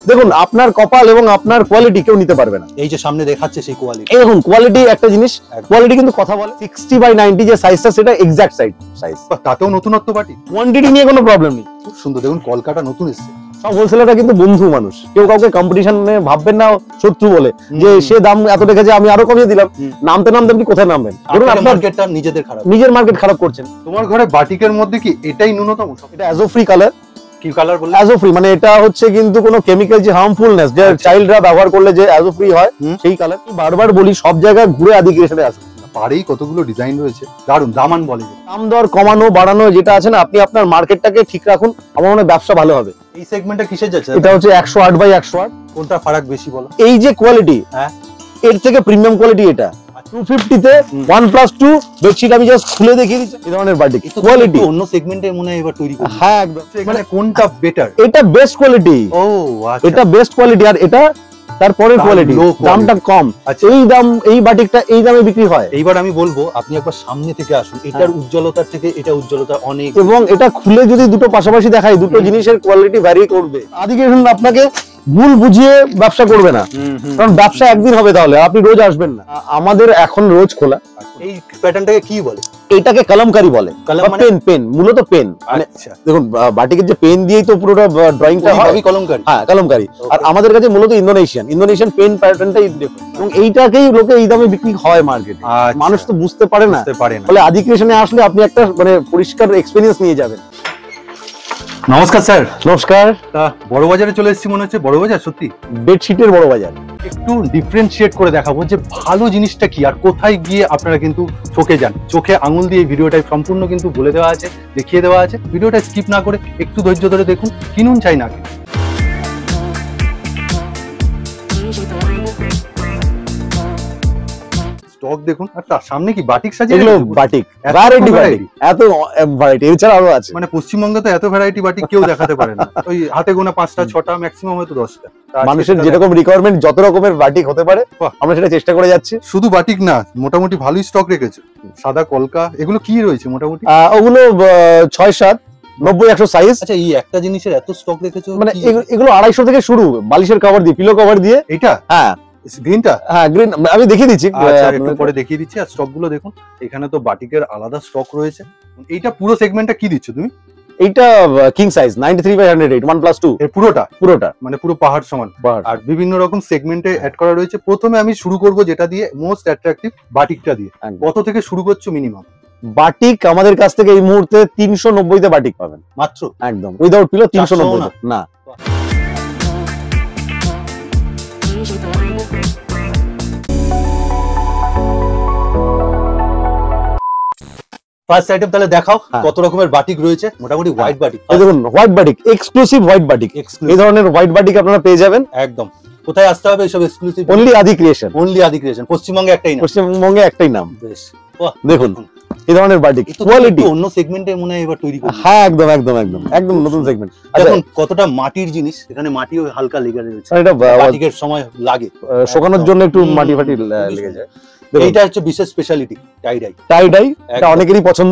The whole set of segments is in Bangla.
দেখুন আপনার কপাল এবং আপনার কোয়ালিটি কেউ নিতে পারবে না। এই যে সামনে দেখাচ্ছে সেই কোয়ালিটি, এই দেখুন কোয়ালিটি একটা জিনিস, কোয়ালিটি কিন্তু কথা বলে। 60/90 যে সাইজটা সেটা এক্সাক্ট সাইজ, তাতেও নতুনত্ব বাটি, কোয়ান্টিটি নিয়ে কোনো প্রবলেম নেই। খুব সুন্দর। দেখুন কলকাতা নতুন এসেছে। সব হোলসেলাররা কিন্তু বন্ধু মানুষ, কেউ কাউকে কম্পিটিশনে ভাববেন না শত্রু বলে যে সে দাম এত রেখেছে আমি আরো কমিয়ে দিলাম। নামতে নামতে আপনি কোথায় নামবেন? ধরুন আপনার মার্কেটটা নিজের মার্কেট খারাপ করছেন। তোমার ঘরে বাটিকের মধ্যে কি এটাই ন্যূনতম? এটা অ্যাজো ফ্রি কালার। কি কালার বললে? অ্যাজো ফ্রি মানে এটা হচ্ছে কিন্তু কোনো কেমিক্যাল যে হার্মফুলনেস যে চাইল্ডরা ব্যবহার করলে যে অ্যাজো ফ্রি হয় সেই কালার। বারবার বলি সব জায়গায় ঘুরে আদি ক্রিয়েশনে আসুন। পারেই কতগুলো ডিজাইন রয়েছে, দারুন। দামান বলে দাম দর কমানো বাড়ানো যেটা আছে না, আপনি আপনার মার্কেটটাকে ঠিক রাখুন, আমার মনে হয় ব্যবসা ভালো হবে। এই সেগমেন্টটা কিসের যাচ্ছে? এটা হচ্ছে 108/108। কোনটা ফারাক বেশি বলো? এই যে কোয়ালিটি, হ্যাঁ এর থেকে প্রিমিয়াম কোয়ালিটি এটা 250 তে 1+2 বেডশিট আমি জাস্ট খুলে দেখিয়ে দিচ্ছি। এই ধরনের বাটিক কোয়ালিটি অন্য সেগমেন্টে মনে হয় এবার তৈরি করবে। হ্যাঁ একদম। মানে কোনটা বেটার? এটা বেস্ট কোয়ালিটি। ও আচ্ছা, এটা বেস্ট কোয়ালিটি আর এটা তারপরের কোয়ালিটি, দামটা কম। এই দাম এই বাটিকটা এই দামে বিক্রি হয়। এইবার আমি বলবো আপনি একবার সামনে থেকে আসুন, এটার উজ্জ্বলতার থেকে এটা উজ্জ্বলতা অনেক। এবং এটা খুলে যদি দুটো পাশাপাশি দেখাই, দুটো জিনিসের কোয়ালিটি ভ্যারি করবে। আদিকে আপনাকে ভুল বুঝিয়ে ব্যবসা করবে না, কারণ ব্যবসা একদিন হবে, তাহলে আপনি রোজ আসবেন না। আমাদের এখন রোজ খোলা। এই প্যাটার্নটাকে কি বলে? এটাকে কলমকারি বলে। পেন মূলত পেন। আচ্ছা দেখুন বাটিকের যে পেন দিয়েই তো পুরোটা ড্রয়িংটা হয়, কলমকারি। হ্যাঁ কলমকারি। আর আমাদের কাছে মূলত ইন্দোনেশিয়ান পেন প্যাটার্নটাই ডিফারেন্ট, এবং এইটাকেই লোকে এই দামে বিক্রি হয় মার্কেটে। মানুষ তো বুঝতে পারে না, বলে আদি ক্রিয়েশনে আসলে আপনি একটা মানে পরিষ্কার এক্সপেরিয়েন্স নিয়ে যাবেন। নমস্কার স্যার। নমস্কার। বড় বাজারে চলে এসেছি মনে হচ্ছে। বড় বাজার সত্যি বেডশিটের বড় বাজার। একটু ডিফারেন্সিয়েট করে দেখাবো যে ভালো জিনিসটা কি আর কোথায় গিয়ে আপনারা কিন্তু ঠকে যান। চোখে আঙুল দিয়ে এই ভিডিওটাই সম্পূর্ণ কিন্তু বলে দেওয়া আছে, দেখিয়ে দেওয়া আছে। ভিডিওটা স্কিপ না করে একটু ধৈর্য ধরে দেখুন, কিনুন চাই না কিনুন। স্টক দেখুন, আর তার সামনে কি বাটিক সাজিয়ে। এগুলো বাটিক, ভ্যারাইটি বাটিক, এত ভ্যারাইটি এছাড়া আরো আছে। মানে পশ্চিমবঙ্গে তো এত ভ্যারাইটি বাটিক কেউ দেখাতে পারে না। ওই হাতে গোনা 5টা 6টা, ম্যাক্সিমাম হয়তো 10টা। মানুষের যেরকম রিকোয়ারমেন্ট যত রকমের বাটিক হতে পারে আমরা সেটা চেষ্টা করে যাচ্ছি। শুধু বাটিক না, মোটামুটি ভালোই স্টক রেখেছে। সাদা কলকা এগুলো কি রয়েছে মোটামুটি? ওগুলো 6-7 90-100 সাইজ। আচ্ছা এই একটা জিনিসের এত স্টক রেখেছো? মানে এগুলো 250 থেকে শুরু, বালিশের কভার দিয়ে, পিলো কভার দিয়ে। এটা হ্যাঁ গ্রিনটা, হ্যাঁ গ্রিন আমি দেখিয়ে দিচ্ছি, একটু পরে দেখিয়ে দিচ্ছি। আর স্টক গুলো দেখুন, এখানে তো বাটিকের আলাদা স্টক রয়েছে। এইটা পুরো সেগমেন্টটা কি দিচ্ছ তুমি? এইটা কিং সাইজ 93/108 1+2 এর পুরোটা মানে পুরো পাহাড় সমান। আর বিভিন্ন রকম সেগমেন্টে অ্যাড করা রয়েছে। প্রথমে আমি শুরু করব যেটা দিয়ে মোস্ট অ্যাট্রাকটিভ, বাটিকটা দিয়ে। কত থেকে শুরু করছো মিনিমাম? বাটিক আমাদের কাছ থেকে এই মুহূর্তে 390 তে বাটিক পাবেন মাত্র, একদম উইদাউট পিলো। 390 না। ফার্স্ট আইটেম তাহলে দেখাও কত রকমের বাটিক রয়েছে। মোটামুটি হোয়াইট বাটিক। এই দেখুন white batik, exclusive white batik. এই ধরনের হোয়াইট বাটিক আপনারা পেয়ে যাবেন একদম। কোথায় আসতে হবে এইসব exclusive? Only Adi creation. Only Adi creation. পশ্চিমবঙ্গে একটাই নাম। পশ্চিমবঙ্গে একটাই নাম। বেশ, দেখুন এই ধরনের বাটিক কোয়ালিটি অন্য সেগমেন্টে মনে হয় এবার তৈরি করবে। হ্যাঁ একদম একদম একদম একদম নতুন সেগমেন্ট। দেখুন কতটা মাটির জিনিস, এখানে মাটিও হালকা লেগে রয়েছে। এটা বাটিকের সময় লাগে শুকানোর জন্য একটু মাটি ফাটি লেগে যায়। এইটা হচ্ছে বিশেষ স্পেশালিটি, টাই ডাই। এটা অনেকেরই পছন্দ,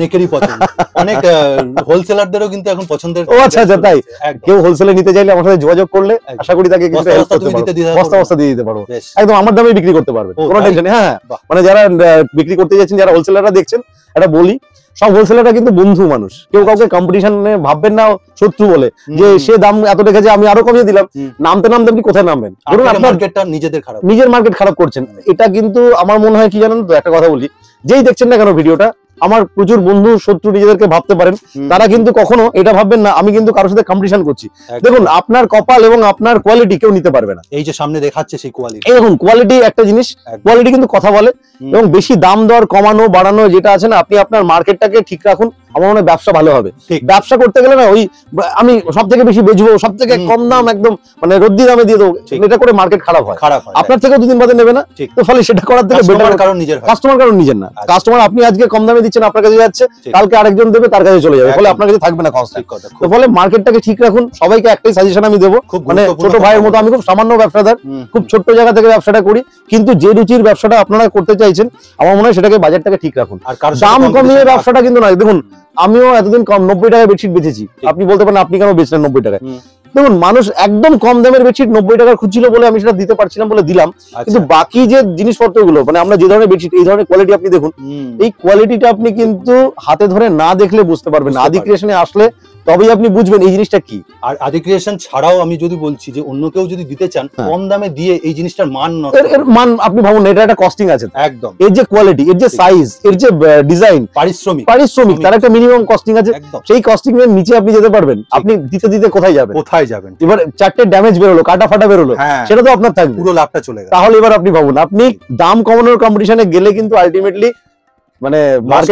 অনেক হোলসেলারদেরও কিন্তু এখন পছন্দের। ও আচ্ছা আচ্ছা, তাই কেউ হোলসেলে নিতে চাইলে আমার সাথে যোগাযোগ করলে আশা করি তাকে কিছু হেল্প করতে পারবো, বস্তা দিয়ে দিতে পারবো। একদম আমার দামে বিক্রি করতে পারবে, কোনো টেনশন নেই। হ্যাঁ মানে যারা বিক্রি করতে যাচ্ছেন, যারা হোলসেলাররা দেখছেন, এটা বলি সব হোলসেলাররা কিন্তু বন্ধু মানুষ, কেউ কাউকে কম্পিটিশনে ভাববেন না শত্রু বলে যে সে দাম এত রেখেছে আমি আরো কমিয়ে দিলাম। নামতে নামতে আপনি কোথায় নামবেন? ধরুন আপনার মার্কেটটা নিজের মার্কেট খারাপ করছেন। এটা কিন্তু আমার মনে হয় কি জানেন তো, একটা কথা বলি, যেই দেখছেন না কেন ভিডিওটা, আমার প্রচুর বন্ধু শত্রু নিজেদেরকে ভাবতে পারেন, তারা কিন্তু কখনো এটা ভাববেন না আমি কিন্তু কারোর সাথে কম্পিটিশন করছি। দেখুন আপনার কপাল এবং আপনার কোয়ালিটি কেউ নিতে পারবে না। এই যে সামনে দেখাচ্ছে সেই কোয়ালিটি, এই দেখুন কোয়ালিটি একটা জিনিস, কোয়ালিটি কিন্তু কথা বলে। এবং বেশি দাম দর কমানো বাড়ানো যেটা আছে না, আপনি আপনার মার্কেটটাকে ঠিক রাখুন, আমার মনে হয় ব্যবসা ভালো হবে। ব্যবসা করতে গেলে না ওই আমি সব থেকে বেশি বেচবো, সব থেকে কম দাম একদম মানে রদ্দি দামে দিয়ে দেবো, এটা করে মার্কেট খারাপ হয়। আপনার থেকে দুদিন বাদে নেবে না, তো ফলে সেটা করার থেকে বেটার কাস্টমার কারণ নিজের না। কাস্টমার আপনি আজকে কম দামে দিচ্ছেন, আপনার কাছে যাচ্ছে, কালকে আরেকজন দেবে, তার কাছে চলে যাবে, ফলে আপনার কাছে থাকবে না কনস্ট্যান্ট। তো ফলে মার্কেটটাকে ঠিক রাখুন। সবাইকে একটাই সাজেশন আমি দেবো, মানে ছোট ভাইয়ের মতো, আমি খুব সামান্য ব্যবসাদার, খুব ছোট্ট জায়গা থেকে ব্যবসাটা করি, কিন্তু যে রুচির ব্যবসাটা আপনারা করতে চাইছেন, আমার মনে হয় সেটাকে বাজারটাকে ঠিক রাখুন। দাম কমিয়ে ব্যবসাটা কিন্তু নয়। দেখুন আমিও এতদিন কম 90 টাকায় বেডশিট বেচেছি, আপনি বলতে পারেন আপনি কেন বেচলেন 90 টাকায়, দেখুন মানুষ একদম কম দামের বেডশিট 90 টাকার খুঁজছিল বলে আমি সেটা দিতে পারছিলাম বলে দিলাম, কিন্তু বাকি যে জিনিসপত্রগুলো মানে আমরা যে ধরনের বেডশিট এই ধরনের কোয়ালিটি আপনি দেখুন, এই কোয়ালিটিটা আপনি কিন্তু হাতে ধরে না দেখলে বুঝতে পারবেন না, আদি ক্রিয়েশনে আসলে তবেই আপনি বুঝবেন এই জিনিসটা কি। আর আদি ক্রিয়েশন ছাড়াও আমি যদি বলছি যে অন্য কেউ যদি দিতে চান কম দামে দিয়ে এই জিনিসটার মান এর মান আপনি ভাবুন এটা একটা কস্টিং আছে একদম, এর যে কোয়ালিটি, এর যে সাইজ, এর যে ডিজাইন, পারিশ্রমিক তার একটা মিনিমাম কস্টিং আছে, সেই কস্টিং এর নিচে আপনি যেতে পারবেন, আপনি দিতে দিতে কোথায় যাবেন, এবার চারটে ড্যামেজ বেরোলো, কাটা ফাটা বেরোলো, সেটা তো আপনার থাকবে, পুরো লাভটা চলে গেল। তাহলে এবার আপনি ভাবুন, আপনি দাম কমানোর কম্পিটিশনে গেলে কিন্তু আলটিমেটলি মানে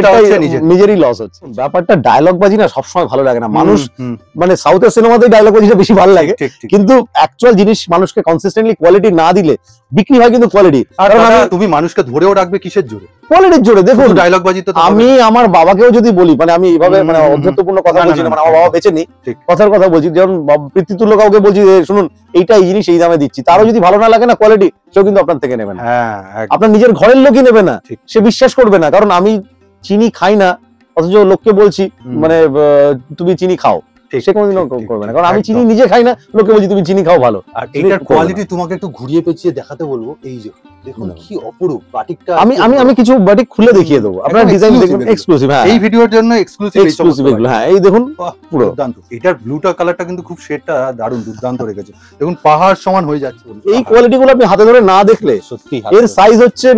নিজেরই লস হচ্ছে। ব্যাপারটা ডায়লগ বাজি না সবসময় ভালো লাগে না, মানুষ মানে সাউথের সিনেমাতে ডায়লগ বাজিটা বেশি ভালো লাগে, কিন্তু অ্যাকচুয়াল জিনিস মানুষকে কনসিস্টেন্টলি কোয়ালিটি না দিলে বিক্রি হয় কিন্তু কোয়ালিটি। আর তুমি মানুষকে ধরেও রাখবে কিসের জোরে? কোয়ালিটির জোরে। দেখুন ডায়লগ বাজি তো আমি আমার বাবাকেও যদি বলি, মানে আমি এইভাবে মানে অধ্যত্বপূর্ণ কথা বলছি না, মানে আমার বাবা বেঁচে নেই, কথার কথা বলছি, যেমন পিতৃতুল্য কাউকে বলছি শুনুন এইটা এই জিনিস এই দামে দিচ্ছি, তারও যদি ভালো না লাগে না কোয়ালিটি, সেও কিন্তু আপনার থেকে নেবে না, আপনার নিজের ঘরের লোকই নেবে না, সে বিশ্বাস করবে না। কারণ আমি চিনি খাই না অথচ লোককে বলছি মানে তুমি চিনি খাও, সে কোনোদিনও করবে না, কারণ আমি চিনি নিজে খাই না, লোককে বলছি তুমি চিনি খাও ভালো। আর এইটার কোয়ালিটি তোমাকে একটু ঘুরিয়ে পেঁচিয়ে দেখাতে বলবো, এই যে দেখুন কি অপরূপ বাটিকটা। আমি কিছু বাটিক খুলে দেখিয়ে দেবো, আপনারা ডিজাইন দেখুন এক্সক্লুসিভ, হ্যাঁ এই ভিডিওর জন্য এক্সক্লুসিভ এগুলো, হ্যাঁ এই দেখুন পুরো দুর্দান্ত। এটার ব্লুটা কালারটা কিন্তু খুব শেডটা দারুণ দুর্দান্ত রেখেছে, দেখুন পাহাড় সমান হয়ে যাচ্ছে। এই কোয়ালিটি গুলো আপনি হাতে ধরে না দেখলে সত্যি। এর সাইজ হচ্ছে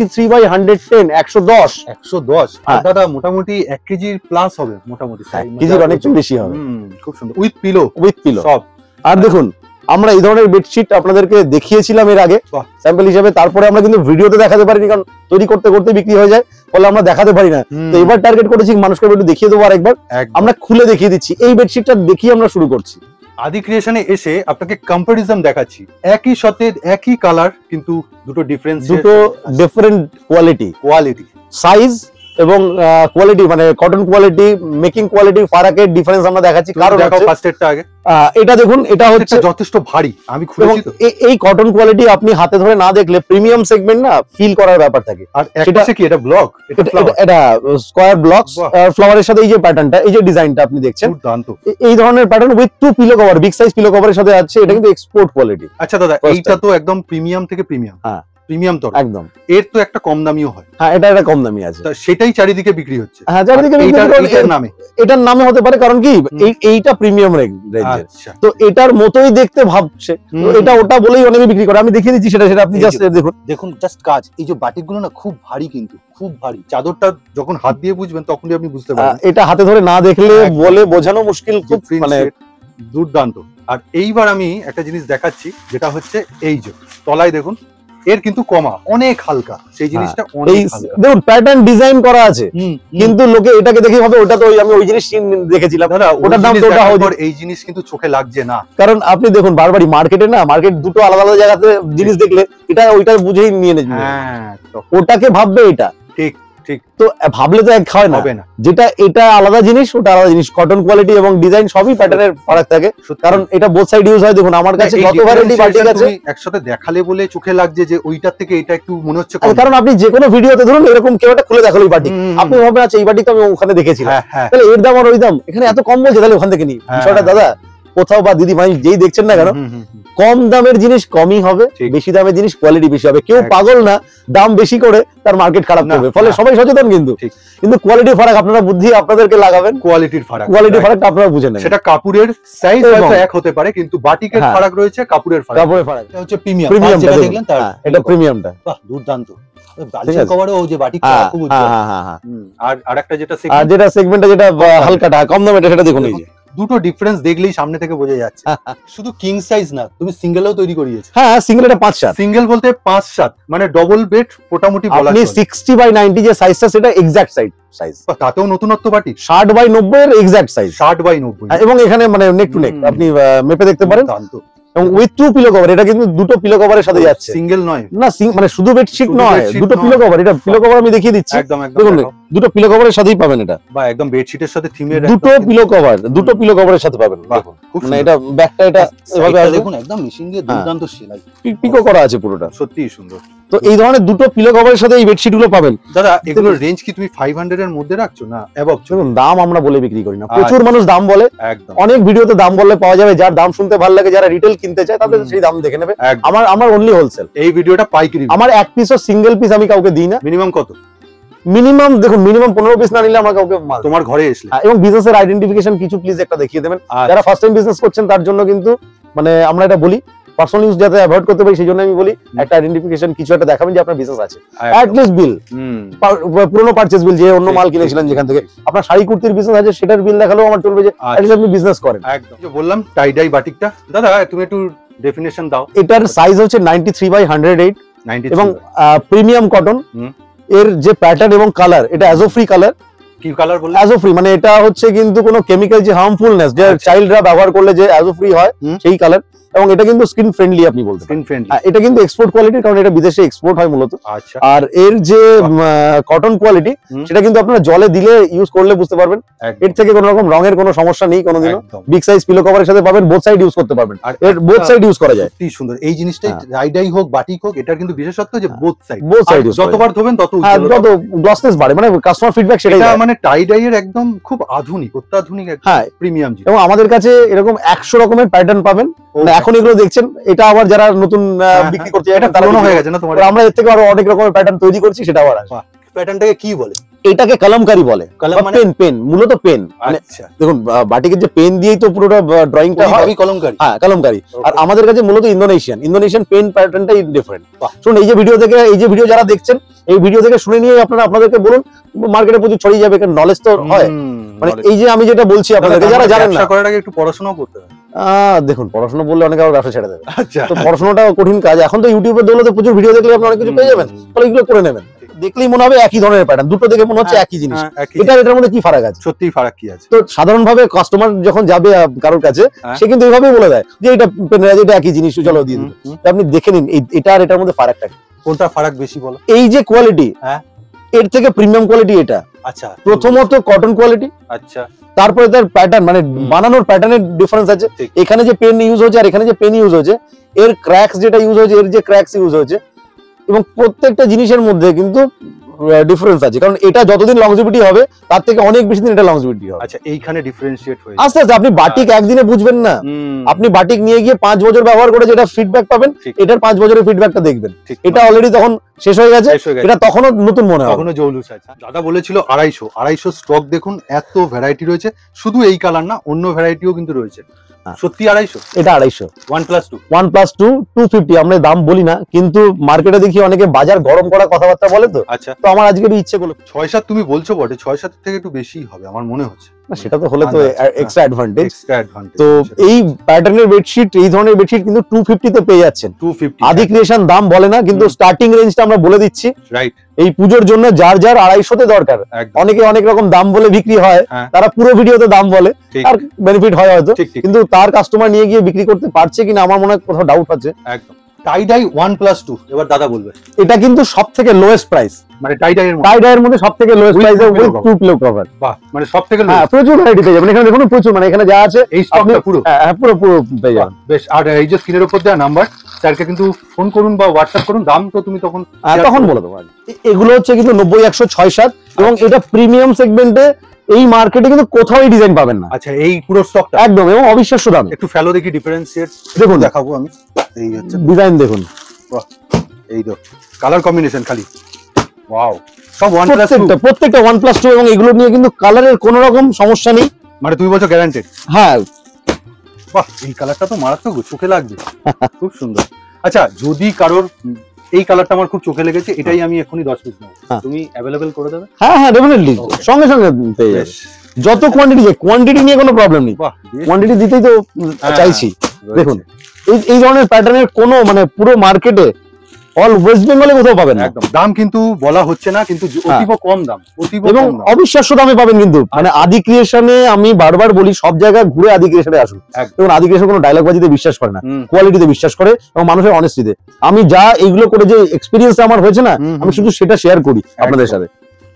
93/110 110 দাদা, মোটামুটি 1 কেজির প্লাস হবে, মোটামুটি কেজির অনেক বেশি হবে। খুব সুন্দর, উইথ পিলো সব। আর দেখুন আমরা এই ধরনের বেডশিট আপনাদেরকে দেখিয়েছিলাম এর আগে স্যাম্পল হিসেবে, তারপরে আমরা কিন্তু ভিডিওতে দেখাতে পারিনি, কারণ তৈরি করতে করতে বিক্রি হয়ে যায়, ফলে আমরা দেখাতে পারি না। তো এবার টার্গেট করেছি মানুষকে একটু দেখিয়ে দেবো, আরেকবার আমরা খুলে দেখিয়ে দিচ্ছি। এই বেডশিটটা দেখিয়ে আমরা শুরু করছি। আদি ক্রিয়েশনে এসে আপনাকে কম্পারিজন দেখাচ্ছি, একই সাথে একই কালার কিন্তু দুটো ডিফারেন্ট কোয়ালিটি সাইজ এবং কোয়ালিটি, মানে কটন কোয়ালিটি, মেকিং কোয়ালিটি ফারাকের ডিফারেন্স আমরা দেখাচ্ছি। কারণ ফার্স্ট এডটা আগে এটা দেখুন, এটা হচ্ছে যথেষ্ট ভারী, আমি খুলেছি তো। এই কটন কোয়ালিটি আপনি হাতে ধরে না দেখলে প্রিমিয়াম সেগমেন্ট না ফিল করার ব্যাপার থাকে। আর সেটা কি এটা ব্লক, এটা স্কয়ার ব্লকস ফ্লাওয়ারের সাথে এই যে প্যাটার্নটা, এই যে ডিজাইনটা আপনি দেখছেন, এই ধরনের pattern with 2 pillow cover, big size pillow কভারের সাথে আছে, এটা কিন্তু এক্সপোর্ট কোয়ালিটি। আচ্ছা দাদা, এইটা তো একদম প্রিমিয়াম থেকে প্রিমিয়াম, হ্যাঁ প্রিমিয়াম তো একদম। এর তো একটা কম দামিও হয়, হ্যাঁ এটা একটা কম দামি আছে, সেটাই চারিদিকে বিক্রি হচ্ছে। হ্যাঁ চারিদিকে এটার নামে হতে পারে, কারণ কি এইটা প্রিমিয়াম রেঞ্জের, তো এটার মতোই দেখতে ভাবছে, এটা ওটা বলেই অনেকে বিক্রি করে। আমি দেখিয়ে দিচ্ছি সেটা আপনি জাস্ট দেখুন জাস্ট কাজ। এই যে বাটিক গুলো না খুব ভারী, কিন্তু খুব ভারী, চাদরটা যখন হাত দিয়ে বুঝবেন তখনই আপনি বুঝতে পারবেন, এটা হাতে ধরে না দেখলে বলে বোঝানো মুশকিল, খুব মানে দুর্দান্ত। আর এইবার আমি একটা জিনিস দেখাচ্ছি, যেটা হচ্ছে এই যে তলায় দেখুন, এর কিন্তু কমা অনেক হালকা, সেই জিনিসটা অনেক হালকা। দেখুন প্যাটার্ন ডিজাইন করা আছে, কিন্তু লোকে এটাকে দেখে ভাবে ওটা তো আমি ওই জিনিস দেখেছিলাম, ওটার দাম তো ওটা হবে। এই জিনিস কিন্তু চোখে লাগছে না, কারণ আপনি দেখুন বারবারই মার্কেটে না, মার্কেট দুটো আলাদা আলাদা জায়গাতে জিনিস দেখলে এটা ওইটা বুঝেই নিয়ে নেবে, ওটাকে ভাববে এটা ঠিক ঠিক, তো ভাবলে তো এক খায় না, যেটা এটা আলাদা জিনিস ওটা আলাদা জিনিস, কটন কোয়ালিটি এবং ডিজাইন সবই প্যাটার্নের ফারাক থাকে, কারণ এটা বোথ সাইড ইউজ হয়। দেখুন আমার কাছে যত ভ্যারাইটি বাটিক আছে, একসাথে দেখালে বলে চোখে লাগছে যে ওইটার থেকে এটা একটু মনে হচ্ছে, কারণ আপনি যে কোনো ভিডিওতে ধরুন এরকম কেউ একটা খুলে দেখালো এই বাটিক, আপনি ভাববেন আচ্ছা এই বাটিক তো আমি ওখানে দেখেছিলাম, তাহলে এর দাম আর ওই দাম, এখানে এত কম বলছে তাহলে ওখান থেকে নিই। বিষয়টা দাদা কোথাও বা দিদি ভাই যেই দেখছেন না কেন, কম দামের জিনিস কমই হবে, বেশি দামের জিনিস কোয়ালিটি বেশি হবে। কেউ পাগল না দাম বেশি করে তার মার্কেট খারাপ করবে, ফলে সবাই সচেতন, কিন্তু কোয়ালিটির ফারাক আপনারা বুদ্ধি আপনাদেরকে লাগাবেন, কোয়ালিটির ফারাকটা আপনারা বুঝে নেবেন। সেটা কাপড়ের সাইজ হয়তো এক হতে পারে, কিন্তু বাটিকের ফারাক রয়েছে, কাপড়ের ফারাক এটা হচ্ছে প্রিমিয়ামটা দেখলেন, তার এটা প্রিমিয়ামটা বাহ দুর্দান্ত। বালিশের কভারও ওই যে বাটিকটা খুব উজ্জ্বল। আর আরেকটা যেটা সেগমেন্টটা যেটা হালকাটা কম দামে, সেটা দেখুন এই যে দুটো ডিফারেন্স দেখলেই সামনে থেকে বোঝা যাচ্ছে। শুধু কিং সাইজ না, তুমি সিঙ্গেলও তৈরি করিয়েছো। হ্যাঁ সিঙ্গেল এটা 5/7, সিঙ্গেল বলতে 5/7, মানে ডবল বেড মোটামুটি বলা যায়। আপনি 60/90 যে সাইজটা সেটা এক্সাক্ট সাইজ, তাতেও নতুনত্ব বাটি 60/90 এর এক্সাক্ট সাইজ, 60/90, এবং এখানে মানে নেক টু নেক আপনি মেপে দেখতে পারেন, এবং উইথ 2 পিলো কভার, এটা কিন্তু দুটো পিলো কভারের সাথে যাচ্ছে, সিঙ্গেল নয় না, মানে শুধু বেডশিট নয়, দুটো পিলো কভার। এটা পিলো কভার আমি দেখিয়ে দিচ্ছি, একদম দেখুন দুটো পিলো কভারের সাথেই পাবেন এটা, বা একদম বেডশিটের সাথে থিমের দুটো পিলো কভারের সাথে পাবেন। মানে এটা ব্যাকটা এটা এভাবে আসবে, দেখুন একদম মেশিন দিয়ে দুর্দান্ত সেলাই, পিকো করা আছে পুরোটা, সত্যিই সুন্দর। তো এই ধরনের দুটো পিলো কভারের সাথে এই বেডশিট গুলো পাবেন। দাদা এগুলোর রেঞ্জ কি তুমি 500 এর মধ্যে রাখছো না অ্যাবভ? দেখুন দাম আমরা বলে বিক্রি করি না, প্রচুর মানুষ দাম বলে, একদম অনেক ভিডিওতে দাম বললে পাওয়া যাবে, যার দাম শুনতে ভালো লাগে, যারা রিটেল কিনতে চায় তাদের সেই দাম দেখে নেবে। আমার অনলি হোলসেল, এই ভিডিওটা পাইকারি, আমার এক পিসও সিঙ্গেল পিস আমি কাউকে দিই না। মিনিমাম কত? মিনিমাম দেখুন, মিনিমাম 15 পিস না নিলে আমার কাউকে মাল তোমার ঘরে এসে। এবং বিজনেসের আইডেন্টিফিকেশন কিছু প্লিজ একটা দেখিয়ে দেবেন, যারা ফার্স্ট টাইম বিজনেস করছেন তার জন্য কিন্তু মানে আমরা এটা বলি পার্সোনাল ইউজ যাতে অ্যাভয়েড করতে পারি, সেই জন্য আমি বলি একটা আইডেন্টিফিকেশন কিছু একটা দেখাবেন যে আপনার বিজনেস আছে, অ্যাট লিস্ট বিল, পুরনো পারচেজ বিল, যে অন্য মাল কিনেছিলেন যেখান থেকে, আপনার শাড়ি কুর্তির বিজনেস আছে সেটার বিল দেখালেও আমার চলবে যে অ্যাট লিস্ট আপনি বিজনেস করেন। একদম বললাম টাই ডাই বাটিকটা, দাদা তুমি একটু ডেফিনেশন দাও। এটার সাইজ হচ্ছে 93/108 এবং প্রিমিয়াম কটন, এর যে প্যাটার্ন এবং কালার এটা অ্যাজো ফ্রি কালার। কি কালার বললে? অ্যাজো ফ্রি, মানে এটা হচ্ছে কিন্তু কোনো কেমিক্যাল যে হার্মফুলনেস যে চাইল্ডরা ব্যবহার করলে যে অ্যাজো ফ্রি হয় সেই কালার, এবং এটা কিন্তু স্কিন ফ্রেন্ডলি আপনি বলতে স্কিন ফ্রেন্ডলি। এটা কিন্তু এক্সপোর্ট কোয়ালিটির, কারণ এটা বিদেশে এক্সপোর্ট হয় মূলত। আচ্ছা, আর এর যে কটন কোয়ালিটি সেটা কিন্তু আপনারা জলে দিলে ইউজ করলে বুঝতে পারবেন, এর থেকে কোনো রকম রঙের কোনো সমস্যা নেই কোনোদিনও। বিগ সাইজ পিলো কভারের সাথে পাবেন, বোথ সাইড ইউজ করতে পারবেন, এর বোথ সাইড ইউজ করা যায়। কি সুন্দর এই জিনিসটাই, রাইডাই হোক বাটিক হোক, এটার কিন্তু বিশেষত্ব যে বোথ সাইড ইউজ, যতবার ধোবেন তত তত গ্লসনেস বাড়ে, মানে কাস্টমার ফিডব্যাক সেটাই। এটা মানে টাই ডাই এর একদম খুব আধুনিক, অত্যাধুনিক একটা প্রিমিয়াম জিনিস। এবং আমাদের কাছে এরকম 100 রকমের প্যাটার্ন পাবেন, এখন এগুলো দেখছেন, এটা আবার যারা নতুন বিক্রি করছে এটা পুরনো হয়ে গেছে না তোমার, আমরা এর থেকে আরো অনেক রকমের প্যাটার্ন তৈরি করছি, সেটা আবার আসবে। প্যাটার্নটাকে কি বলে? এটাকে কলমকারি বলে, পেন মূলত পেন। আচ্ছা, দেখুন বাটিকের যে পেন দিয়েই তো পুরোটা ড্রয়িংটা হয়, কলমকারি। হ্যাঁ কলমকারি। আর আমাদের কাছে মূলত ইন্দোনেশিয়ান পেন প্যাটার্নটাই ডিফারেন্ট। শুনুন এই যে ভিডিও থেকে, এই যে ভিডিও যারা দেখছেন, এই ভিডিও থেকে শুনে নিয়ে আপনারা আপনাদেরকে বলুন, মার্কেটে প্রচুর ছড়িয়ে যাবে, কারণ নলেজ তো হয়। মানে এই যে আমি যেটা বলছি আপনাদেরকে, যারা জানেন না, করার আগে একটু পড়াশোনা করতে হবে। দেখুন পড়াশোনা বললে অনেকে আবার ব্যবসা ছেড়ে দেবে, আচ্ছা তো পড়াশোনাটা কঠিন কাজ। এখন তো ইউটিউবের দৌলতে প্রচুর ভিডিও দেখলে আপনি অনেক কিছু পেয়ে যাবেন, তাহলে এগুলো করে নেবেন, দেখলেই মনে হবে একই ধরনের প্যাটার্ন, দুটো দেখে মনে হচ্ছে একই জিনিস। এটার মধ্যে কি ফারাক আছে? সত্যিই ফারাক কি আছে? তো সাধারণভাবে কাস্টমার যখন যাবে কারোর কাছে, সে কিন্তু এইভাবেই বলে দেয় যে এটা এটা একই জিনিস, চলো দিয়ে দিন। আপনি দেখে নিন এটা আর এটার মধ্যে ফারাকটা কি, কোনটা ফারাক বেশি বলো? এই যে কোয়ালিটি, এর থেকে প্রিমিয়াম কোয়ালিটি এটা। আচ্ছা, প্রথমত কটন কোয়ালিটি, আচ্ছা, তারপরে তার প্যাটার্ন, মানে বানানোর প্যাটার্নের ডিফারেন্স আছে। এখানে যে পেন ইউজ হচ্ছে আর এখানে যে পেন ইউজ হচ্ছে, এর ক্র্যাকস যেটা ইউজ হচ্ছে, এর যে ক্র্যাকস ইউজ হচ্ছে, এবং প্রত্যেকটা জিনিসের মধ্যে কিন্তু ডিফারেন্স আছে, কারণ এটা যতদিন লংজিভিটি হবে তার থেকে অনেক বেশি দিন এটা লংজিভিটি হবে। আচ্ছা, এইখানে ডিফারেন্সিয়েট হয়ে আস্তে আস্তে। আপনি বাটিক একদিনে বুঝবেন না, আপনি বাটিক নিয়ে গিয়ে 5 বছর ব্যবহার করে যেটা ফিডব্যাক পাবেন, এটার 5 বছরের ফিডব্যাকটা দেখবেন, এটা অলরেডি তখন শেষ হয়ে গেছে, এটা তখনও নতুন মনে হয়, তখনও জৌলুস আছে। দাদা বলেছিল 250 স্টক, দেখুন এত ভ্যারাইটি রয়েছে, শুধু এই কালার না, অন্য ভ্যারাইটিও কিন্তু রয়েছে। সত্যি 250? এটা 250, 1+2 250 আমরা দাম বলি না, কিন্তু মার্কেটে দেখি অনেকে বাজার গরম করা কথাবার্তা বলে, তো আচ্ছা, তো আমার আজকে ইচ্ছে করলো 6-7 তুমি বলছো বটে, 6-7 থেকে একটু বেশি হবে আমার মনে হচ্ছে। সেটা তো হলে তো এক্সট্রা অ্যাডভান্টেজ। তো এই প্যাটার্নের বেডশিট, এই ধরনের বেডশিট কিন্তু 250 তে পেয়ে যাচ্ছেন। 250 আদি ক্রিয়েশন দাম বলে না, কিন্তু স্টার্টিং রেঞ্জটা আমরা বলে দিচ্ছি। রাইট, এই পুজোর জন্য যার 250 তে দরকার, অনেকে অনেক রকম দাম বলে বিক্রি হয়, তারা পুরো ভিডিওতে দাম বলে, আর বেনিফিট হয় হয়তো, কিন্তু তার কাস্টমার নিয়ে গিয়ে বিক্রি করতে পারছে কিনা আমার মনে হয় কোথাও ডাউট আছে। একদম। টাই ডাই 1+2 এবার দাদা বলবে, এটা কিন্তু সবথেকে লোয়েস্ট প্রাইস, মানে টাই ডাই এর মধ্যে সবথেকে লোয়েস্ট প্রাইসে উইথ 2 পিলো কভার। বাহ, মানে সবথেকে হ্যাঁ, প্রচুর ভ্যারাইটি পেয়ে যাবেন এখানে, দেখুন প্রচুর, মানে এখানে যা আছে এই স্টকটা পুরো, হ্যাঁ পুরো পেয়ে যাবেন। বেশ, আর এই যে স্ক্রিনের উপর দেওয়া নাম্বার, স্যারকে কিন্তু ফোন করুন বা হোয়াটসঅ্যাপ করুন, দাম তো তুমি তখন বলে দেবো। এগুলো হচ্ছে কিন্তু 90, 100, 6, 7, এবং এটা প্রিমিয়াম সেগমেন্টে, এই মার্কেটে কিন্তু কোথাও এই ডিজাইন পাবেন না। আচ্ছা, এই পুরো স্টকটা একদম, এবং অবিশ্বাস্য দাম। একটু ফেলো দেখি, ডিফারেন্সিয়েট দেখুন, দেখাবো আমি। এই হচ্ছে ডিজাইন দেখুন, বাহ, এই তো কালার কম্বিনেশন খালি ওয়াও, সব 1+2, প্রত্যেকটা 1+2, এবং এগুলো নিয়ে কিন্তু কালারের কোনো রকম সমস্যা নেই, মানে 2 বছর গ্যারান্টেড। হ্যাঁ, বাহ, এই কালারটা তো মারাত্মক, চোখে লাগবে, খুব সুন্দর। আচ্ছা, যদি কারোর এই কালারটা আমার খুব চোখে লেগেছে, এটাই আমি এখনই 10 পিস নেব, তুমি অ্যাভেলেবল করে দেবে? হ্যাঁ হ্যাঁ, ডেফিনেটলি, সঙ্গে সঙ্গে পেয়ে যাবে, যত কোয়ান্টিটি নিয়ে কোনো প্রবলেম নেই, কোয়ান্টিটি দিতেই তো চাইছি। দেখুন এই ধরনের প্যাটার্নের কোনো, মানে পুরো মার্কেটে অল ওয়েস্ট বেঙ্গলে কোথাও পাবেন না। একদম, দাম কিন্তু বলা হচ্ছে না, কিন্তু অতীব কম দাম, অতীব এবং অবিশ্বাস্য দামে পাবেন কিন্তু, মানে আদি ক্রিয়েশনে আমি বারবার বলি সব জায়গায় ঘুরে আদি ক্রিয়েশনে আসুন, এবং আদি ক্রিয়েশন কোনো ডায়লগ বাজিতে বিশ্বাস করে না, কোয়ালিটিতে বিশ্বাস করে এবং মানুষের অনেস্টিতে। আমি যা এইগুলো করে যে এক্সপেরিয়েন্স আমার হয়েছে না, আমি শুধু সেটা শেয়ার করি আপনাদের সাথে।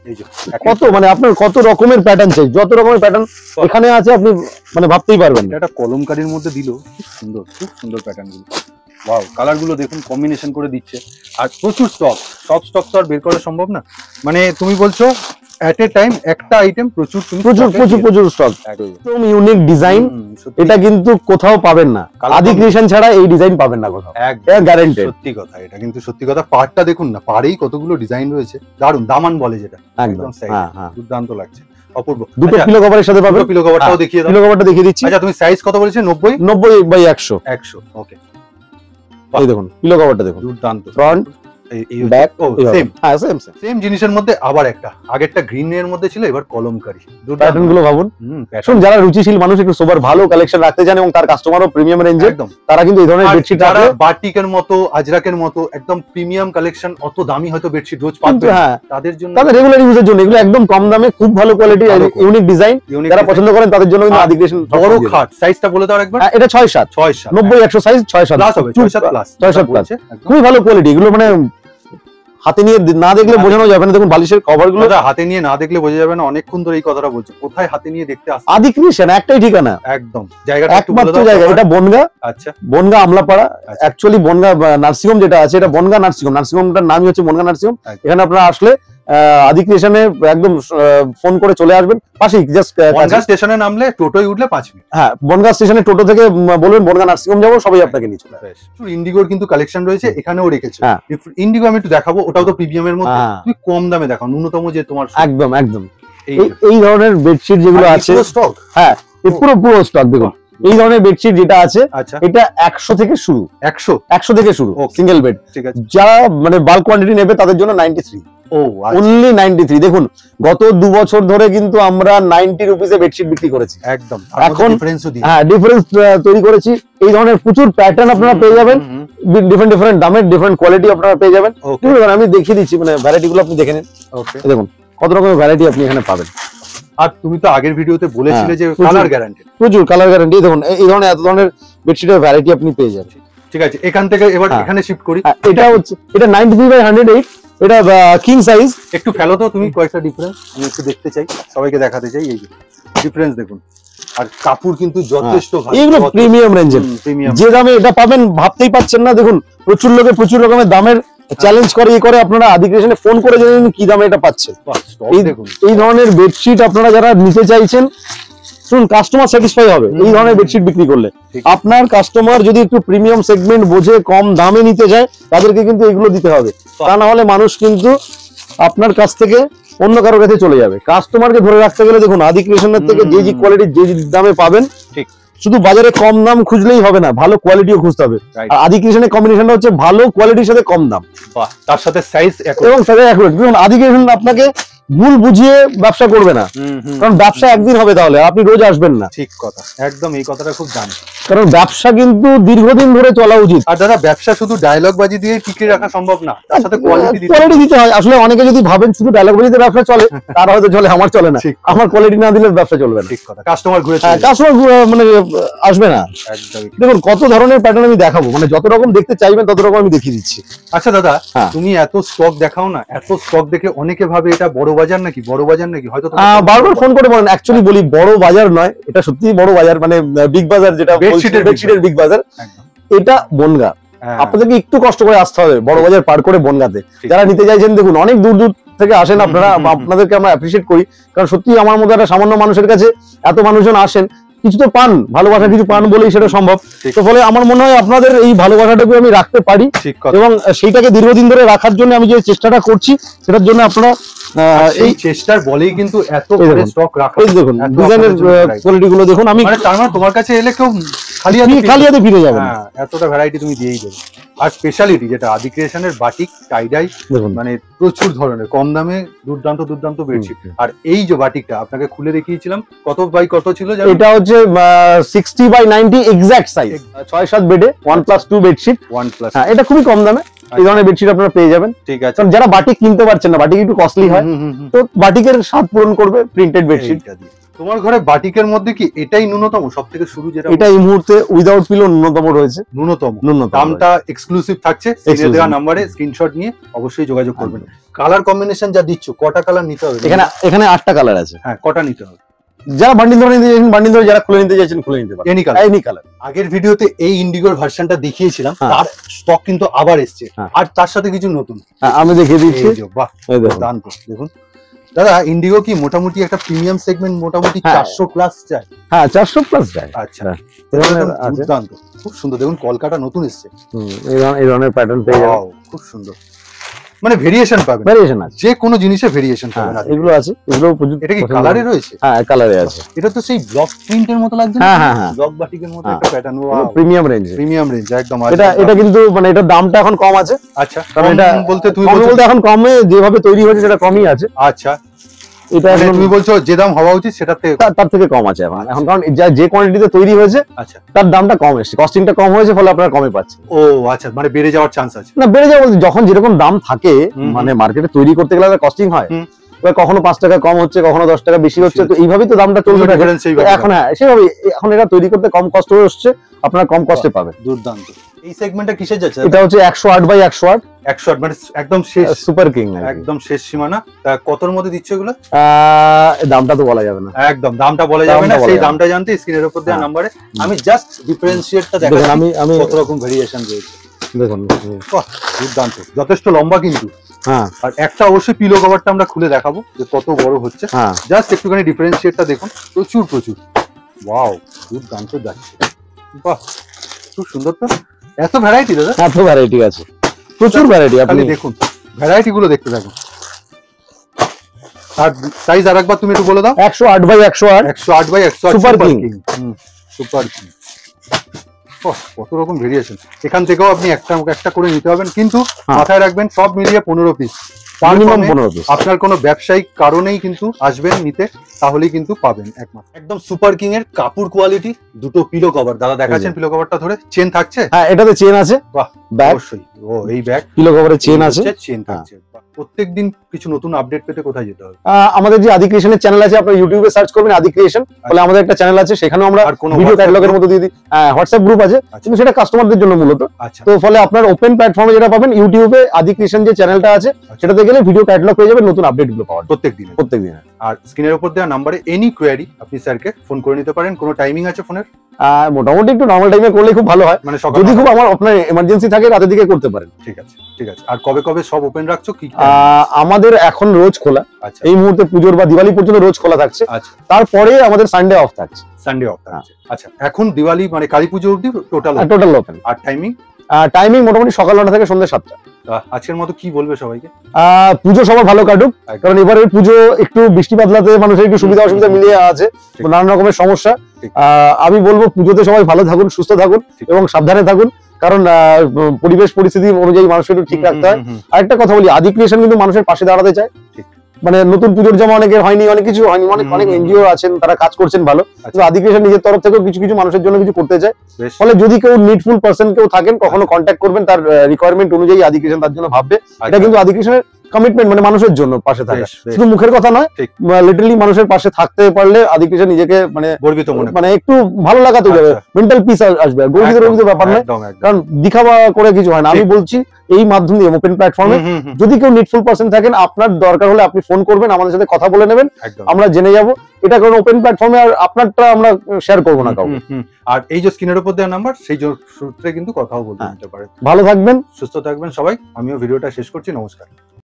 এই যে কত মানে আপনার কত রকমের প্যাটার্ন চাই, যত রকমের প্যাটার্ন এখানে আছে আপনি মানে ভাবতেই পারবেন না। এটা কলমকারীর মধ্যে দিল, খুব সুন্দর প্যাটার্ন গুলো। ওয়াও, কালার গুলো দেখুন কম্বিনেশন করে দিচ্ছে। আর প্রচুর স্টক, সব স্টক তো আর বের করা সম্ভব না। মানে তুমি বলছো এট এ টাইম একটা আইটেম প্রচুর স্টক, একদম ইউনিক ডিজাইন। এটা কিন্তু কোথাও পাবেন না, আদি ক্রিয়েশন ছাড়া এই ডিজাইন পাবেন না কোথাও, একদম গ্যারান্টেড। সত্যি কথা, এটা কিন্তু সত্যি কথা। পাড়টা দেখুন না, পাড়েই কতগুলো ডিজাইন রয়েছে, দারুন। দামান বলে যেটা, একদম দুর্দান্ত লাগছে, অপূর্ব। দুটো পিলো কভারের সাথে পাবেন। পিলো কভারটাও দেখিয়ে দাও। পিলো কভারটা দেখিয়ে দিচ্ছি। আচ্ছা, তুমি সাইজ কত বলেছো? 90/100। ওকে, এই দেখুন পিলো কভারটা দেখুন, দুর্দান্ত। ফ্রন্ট ব্যাক সেম জিনিসের মধ্যে আবার একটা, আগেরটা গ্রিন এর মধ্যে ছিল, এবার কলমকারী। প্যাটার্ন গুলো ভাবুন। শুন, যারা রুচিশীল মানুষ, একটু সোবার ভালো কালেকশন রাখতে চান এবং তার কাস্টমারও প্রিমিয়াম রেঞ্জের, তারা কিন্তু এই ধরনের বেডশিট রাখলে বাটিকের মতো, আজরাকের মতো একদম প্রিমিয়াম কালেকশন, অত দামি হয়তো বেডশিট রোজ পাবে, তাদের জন্য, তাদের রেগুলার ইউজের জন্য এগুলো একদম কম দামে, খুব ভালো কোয়ালিটি, ইউনিক ডিজাইন, যারা পছন্দ করেন তাদের জন্য কিন্তু আদি ক্রিয়েশন। বড় খাট, সাইজটা বলে দাও একবার। এটা 6/7, 90/100 সাইজ, 6/7 প্লাস হবে, 6/7 প্লাস। খুবই ভালো কোয়ালিটি এগুলো, মানে হাতে নিয়ে না দেখলে বোঝানো যাবে না। দেখুন বালিশের কভার গুলো হাতে নিয়ে না দেখলে বোঝা যাবে না। অনেকক্ষণ ধরে এই কথাটা বলছি, কোথায় হাতে নিয়ে দেখতে আসছে? আদি ক্রিয়েশন একটাই ঠিকানা, একদম জায়গাটা একমাত্র জায়গা। এটা বনগা। আচ্ছা, বনগা আমলাপাড়া। অ্যাকচুয়ালি বনগা নার্সিংহোম যেটা আছে, এটা বনগা নার্সিংহোম, নার্সিংহোমটার নামই হচ্ছে বনগা নার্সিংহোম। এখানে আপনারা আসলে আদি ক্রিয়েশনে একদম ফোন করে চলে আসবেন, পাশেই জাস্ট বনগা স্টেশনে নামলে টোটোয় উঠলে 5 মিনিট। হ্যাঁ, বনগা স্টেশনে টোটো থেকে বলবেন বনগা নার্সিংহোম যাবো, সবাই আপনাকে নিয়ে চলে আসবে। ইন্ডিগোর কিন্তু কালেকশন রয়েছে, এখানেও রেখেছে। ইন্ডিগো আমি একটু দেখাবো, ওটাও তো প্রিমিয়ামের মধ্যে, তুমি কম দামে দেখাও, ন্যূনতম যে তোমার। একদম এই ধরনের বেডশিট যেগুলো আছে, স্টক, হ্যাঁ পুরো স্টক। দেখুন এই ধরনের বেডশিট যেটা আছে, এটা 100 থেকে শুরু, 100 থেকে শুরু সিঙ্গেল বেড। ঠিক আছে, যারা মানে বাল্ক কোয়ান্টিটি নেবে তাদের জন্য 93, অনলি 93। দেখুন গত 2 বছর ধরে কিন্তু আমরা 90 রুপিসে বেডশিট বিক্রি করেছি, একদম। এখন ডিফারেন্স তৈরি করেছি। এই ধরনের প্রচুর প্যাটার্ন আপনারা পেয়ে যাবেন, ডিফারেন্ট দামের, ডিফারেন্ট কোয়ালিটি আপনারা পেয়ে যাবেন। আমি দেখিয়ে দিচ্ছি, মানে ভ্যারাইটি গুলো আপনি দেখে নিন। দেখুন কত রকমের ভ্যারাইটি আপনি এখানে পাবেন। আর তুমি তো আগের ভিডিওতে বলেছিলে যে কালার গ্যারান্টি, প্রচুর কালার গ্যারান্টি। দেখুন এই ধরনের এত ধরনের বেডশিটের ভ্যারাইটি আপনি পেয়ে যাবেন। ঠিক আছে, এখান থেকে এবার এখানে শিফট করি। এটা হচ্ছে, এটা 93/108, এটা কিং সাইজ। একটু ফেলো তো তুমি কয়েকটা ডিফারেন্স, আমি একটু দেখতে চাই, সবাইকে দেখাতে চাই। এই যে ডিফারেন্স দেখুন, আর কাপড় কিন্তু যথেষ্ট ভালো, এগুলো প্রিমিয়াম রেঞ্জের। যে দামে এটা পাবেন ভাবতেই পাচ্ছেন না। দেখুন প্রচুর লোকে প্রচুর রকমের দামের চ্যালেঞ্জ করে আপনারা আদি ক্রিয়েশনে ফোন করে জেনে কি দামে এটা পাচ্ছেন। এই ধরনের বেডশিট আপনারা যারা নিতে চাইছেন, শুনুন কাস্টমার স্যাটিসফাই হবে এই ধরনের বেডশিট বিক্রি করলে। আপনার কাস্টমার যদি একটু প্রিমিয়াম সেগমেন্ট বোঝে, কম দামে নিতে চায়, তাদেরকে কিন্তু এগুলো দিতে হবে। তা না হলে মানুষ কিন্তু আপনার কাছ থেকে অন্য কারোর কাছে চলে যাবে। কাস্টমারকে ধরে রাখতে গেলে দেখুন আদি ক্রিয়েশনের থেকে যে কোয়ালিটি যে দামে পাবেন, ঠিক শুধু বাজারে কম দাম খুঁজলেই হবে না, ভালো কোয়ালিটিও খুঁজতে হবে। আর আদি ক্রিয়েশনের কম্বিনেশনটা হচ্ছে ভালো কোয়ালিটির সাথে কম দাম, তার সাথে সাইজ এবং সাইজ অ্যাকুরেট। দেখুন আদি ক্রিয়েশন আপনাকে ভুল বুঝিয়ে ব্যবসা করবে না, কারণ ব্যবসা একদিন হবে, তাহলে আপনি রোজ আসবেন না। ঠিক কথা, একদম এই কথাটা খুব জানি, কারণ ব্যবসা কিন্তু দীর্ঘদিন ধরে চলা উচিত। আর দাদা ব্যবসা শুধু ডায়লগ বাজি দিয়ে টিকে রাখা সম্ভব না, তার সাথে কোয়ালিটি দিতে হয়। আসলে অনেকে যদি ভাবেন শুধু ডায়লগ বাজিতে ব্যবসা চলে, তার হয়তো চলে, আমার চলে না। আমার কোয়ালিটি না দিলে ব্যবসা চলবে না। ঠিক কথা, কাস্টমার ঘুরে মানে আসবে না। দেখুন কত ধরনের প্যাটার্ন আমি দেখাবো, মানে যত রকম দেখতে চাইবেন তত রকম আমি দেখিয়ে দিচ্ছি। আচ্ছা দাদা, তুমি এত স্টক দেখাও না, এত স্টক দেখে অনেকে ভাবে এটা বড় বাজার নাকি, বড় বাজার নাকি, হয়তো বারবার ফোন করে বলেন। অ্যাকচুয়ালি বলি বড় বাজার নয়, এটা সত্যি বড় বাজার, মানে বিগ বাজার, যেটা বেডশিটের বিগ বাজার। এটা বনগা, আপনাদেরকে একটু কষ্ট করে আসতে হবে বড় বাজার পার করে বনগাতে। যারা নিতে চাইছেন দেখুন অনেক দূর দূর থেকে আসেন আপনারা, আপনাদেরকে আমরা অ্যাপ্রিশিয়েট করি, কারণ সত্যি আমার মতো একটা সামান্য মানুষের কাছে এত মানুষজন আসেন, কিছু তো পান, ভালোবাসা কিছু পান বলেই সেটা সম্ভব। তো ফলে আমার মনে হয় আপনাদের এই ভালোবাসাটাকে আমি রাখতে পারি, এবং সেইটাকে দীর্ঘদিন ধরে রাখার জন্য আমি যে চেষ্টাটা করছি, সেটার জন্য আপনারা এই চেষ্টার বলেই কিন্তু এত স্টক রাখা। এই দেখুন ডিজাইনের কোয়ালিটি গুলো দেখুন। আমি তার মানে তোমার কাছে এলে কেউ খালি হাতে ফিরে যাবে, এতটা ভ্যারাইটি তুমি দিয়েই দেবে। আর স্পেশালিটি যেটা আদি ক্রিয়েশনের বাটিক টাইডাই, মানে প্রচুর ধরনের কম দামে দুর্দান্ত বেডশিট। আর এই যে বাটিকটা আপনাকে খুলে দেখিয়েছিলাম, কত বাই কত ছিল? এটা হচ্ছে 60/90 এক্সাক্ট সাইজ, 6-7 বেডে 1+2 বেডশিট। হ্যাঁ, এটা খুবই কম দামে এই ধরনের বেডশিট আপনারা পেয়ে যাবেন। ঠিক আছে, যারা বাটিক কিনতে পারছেন না, বাটিক একটু কস্টলি হয়, তো বাটিকের স্বাদ পূরণ করবে প্রিন্টেড বেডশিট। তোমার ঘরে বাটিকের মধ্যে কি এটাই ন্যূনতম সব থেকে শুরু, যেটা এটা এই মুহূর্তে উইদাউট পিলো ন্যূনতম রয়েছে। ন্যূনতম ন্যূনতম দামটা এক্সক্লুসিভ থাকছে, স্ক্রিনে দেওয়া নাম্বারে স্ক্রিনশট নিয়ে অবশ্যই যোগাযোগ করবেন। কালার কম্বিনেশন যা দিচ্ছ, কটা কালার নিতে হবে? এখানে 8টা কালার আছে। হ্যাঁ, কটা নিতে হবে? যারা বান্ডিল ধরে নিতে চাইছেন বান্ডিল ধরে, যারা খুলে নিতে চাইছেন খুলে নিতে পারেন। Any colour. আগের ভিডিওতে এই ইন্ডিগোর ভার্সনটা দেখিয়েছিলাম, তার স্টক কিন্তু আবার এসছে, আর তার সাথে কিছু নতুন আমি দেখিয়ে দিচ্ছি। বাহ, দেখুন দাদা, ইন্ডিগো কি মোটামুটি একটা প্রিমিয়াম সেগমেন্ট, মোটামুটি 400 প্লাস যায়? হ্যাঁ, 400 প্লাস যায়। আচ্ছা, দুর্দান্ত, খুব সুন্দর। দেখুন কলকাতা নতুন এসছে, এই ধরনের প্যাটার্ন পেয়ে যাবেন, খুব সুন্দর। মানে ভেরিয়েশন পাবেন, ভেরিয়েশন আছে, যে কোনো জিনিসে ভেরিয়েশন পাবেন। এগুলো আছে, এগুলো প্রচুর। এটা কি কালারে রয়েছে? হ্যাঁ, কালারে আছে। এটা তো সেই ব্লক প্রিন্টের মতো লাগছে। হ্যাঁ, ব্লক বাটিকের মতো একটা pattern. Premium range, premium range একদম। এটা কিন্তু মানে এটার দামটা এখন কম আছে। আচ্ছা, কারণ এটা বলতে এখন কমে যেভাবে তৈরি হয়েছে সেটা কমই আছে। আচ্ছা, এটা তুমি বলছো যে দাম হওয়া উচিত সেটা তার থেকে কম আছে এখন, কারণ যে কোয়ান্টিটিতে তৈরি হয়েছে তার দামটা কম এসেছে, কস্টিংটা কম হয়েছে, ফলে আপনারা কমে পাচ্ছেন। ও আচ্ছা, মানে বেড়ে যাওয়ার চান্স আছে? না, বেড়ে যাওয়া বলতে যখন যেরকম দাম থাকে, মানে মার্কেটে তৈরি করতে গেলে কস্টিং হয়, কখনো 5 টাকা কম হচ্ছে, কখনো 10 টাকা বেশি হচ্ছে, তো এইভাবেই তো দামটা চলবে এখন। হ্যাঁ, সেভাবে এখন এটা তৈরি করতে কম কষ্ট হয়ে আসছে, আপনারা কম কষ্টে পাবেন। দুর্দান্ত। এই সেগমেন্টটা কিসের যাচ্ছে? এটা হচ্ছে 108 বাই 108। 108 মানে একদম শেষ, সুপার কিং, একদম শেষ সীমানা। কতর মধ্যে দিচ্ছ এগুলো? দামটা তো বলা যাবে না, একদম দামটা বলা যাবে না। সেই দামটা জানতে স্ক্রিনের উপর দেওয়া নম্বরে আমি জাস্ট ডিফারেন্সিয়েটটা দেখাচ্ছি, আমি কত রকম ভেরিয়েশন রয়েছে দেখুন। দুর্দান্ত, যথেষ্ট লম্বা কিন্তু। হ্যাঁ, আর একটা অবশ্যই পিলো কভারটা আমরা খুলে দেখাবো যে কত বড় হচ্ছে। জাস্ট একটুখানি ডিফারেন্সিয়েটটা দেখুন, প্রচুর প্রচুর। ওয়াও, দুর্দান্ত যাচ্ছে। বাহ, খুব সুন্দর। তো এত ভ্যারাইটি দাদা? এত ভ্যারাইটি আছে, প্রচুর ভ্যারাইটি। আপনি দেখুন ভ্যারাইটি গুলো দেখতে থাকুন। আর সাইজ আরেকবার তুমি একটু বলে দাও। 108 by 108। 108 by 108 super king. Super king. কত রকম ভেরিয়েশন। এখান থেকেও আপনি একটা করে নিতে পারবেন, কিন্তু মাথায় রাখবেন সব মিলিয়ে 15 পিস, মিনিমাম 15 পিস। আপনার কোনো ব্যবসায়িক কারণেই কিন্তু আসবেন নিতে, তাহলেই কিন্তু পাবেন একমাত্র। একদম সুপার কিং এর কাপড় কোয়ালিটি, দুটো পিলো কভার। দাদা দেখাচ্ছেন পিলো কভারটা ধরে, চেন থাকছে? হ্যাঁ, এটাতে চেন আছে। বাহ, অবশ্যই। ও, এই ব্যাগ পিলো কভারে চেন আছে, চেন থাকছে। প্রত্যেকদিন কিছু নতুন আপডেট পেতে কোথায় যেতে হবে? আমাদের যে আদি ক্রিয়েশনের চ্যানেল আছে, আপনারা ইউটিউবে সার্চ করবেন আদি ক্রিয়েশন, তাহলে আমাদের একটা চ্যানেল আছে, সেখানেও আমরা ভিডিও ক্যাটালগের মতো দিয়ে দিই। হোয়াটসঅ্যাপ গ্রুপ আছে, কিন্তু সেটা কাস্টমারদের জন্য মূলত। তো ফলে আপনার ওপেন প্ল্যাটফর্মে যেটা পাবেন, ইউটিউবে আদি ক্রিয়েশন যে চ্যানেলটা আছে সেটাতে গেলে ভিডিও ক্যাটালগ পেয়ে যাবেন, নতুন আপডেট গুলো পাওয়ার প্রত্যেকদিন। আর স্ক্রিনের উপর দেওয়া নাম্বারে এনি কোয়ারি আপনি স্যারকে ফোন করে নিতে পারেন। কোনো টাইমিং আছে ফোনের? মোটামুটি একটু নরমাল টাইমে করলে খুব ভালো হয়, মানে যদি খুব আপনার এমার্জেন্সি থাকে রাতের দিকে করতে পারেন। ঠিক আছে, ঠিক আছে। আর কবে কবে সব ওপেন রাখছো? কি আমাদের এখন রোজ খোলা, এই মুহূর্তে পুজোর বা দিওয়ালি পর্যন্ত রোজ খোলা থাকছে। তারপরে আমাদের সানডে অফ থাকছে। সানডে অফ থাকছে, আচ্ছা। এখন দিওয়ালি মানে কালী পুজো অবধি টোটাল ওপেন। আর টাইমিং মোটামুটি সকাল 9টা থেকে সন্ধ্যে 7টা। আজকের মতো কি বলবে সবাইকে? পুজো সবার ভালো কাটুক, কারণ এবারের পুজো একটু বৃষ্টি বাদলাতে মানুষের একটু সুবিধা অসুবিধা মিলিয়ে আছে, নানান রকমের সমস্যা। আমি বলবো পুজোতে সবাই ভালো থাকুন, সুস্থ থাকুন এবং সাবধানে থাকুন, কারণ পরিবেশ পরিস্থিতি অনুযায়ী মানুষের একটু ঠিক রাখতে হয়। আরেকটা কথা বলি, আদি ক্রিয়েশন কিন্তু মানুষের পাশে দাঁড়াতে চায়। মানে নতুন পুজোর যেমন অনেকের হয়নি, অনেক কিছু হয়নি, অনেক এনজিও আছেন, তারা কাজ করছেন ভালো, কিন্তু আদি ক্রিয়েশন নিজের তরফ থেকেও কিছু কিছু মানুষের জন্য কিছু করতে চায়। ফলে যদি কেউ নিডফুল পার্সন কেউ থাকেন, কখনো কন্ট্যাক্ট করবেন, তার রিকোয়ারমেন্ট অনুযায়ী আদি ক্রিয়েশন তার জন্য ভাববে। এটা কিন্তু আদি ক্রিয়েশনের কমিটমেন্ট, মানে মানুষের জন্য পাশে থাকা, শুধু মুখের কথা নয়, লিটারালি মানুষের পাশে থাকতে পারলে আদি ক্রিয়েশন নিজেকে মানে একটু ভালো লাগা তৈরি হবে, মেন্টাল পিস আসবে। গর্বিত ব্যাপার নয়, কারণ দিখাবা করে কিছু হয় না। আমি বলছি এই মাধ্যম দিয়ে ওপেন প্ল্যাটফর্মে যদি কেউ নিডফুল পার্সন থাকেন, আপনার দরকার হলে আপনি ফোন করবেন, আমাদের সাথে কথা বলে নেবেন, আমরা জেনে যাব। এটা কারণ ওপেন প্ল্যাটফর্মে আর আপনারটা আমরা শেয়ার করবো না কাউকে। আর এই যে স্ক্রিনের উপর দেওয়া নাম্বার, সেই সূত্রে কিন্তু কথাও বলতে পারেন। ভালো থাকবেন, সুস্থ থাকবেন সবাই। আমিও ভিডিওটা শেষ করছি, নমস্কার।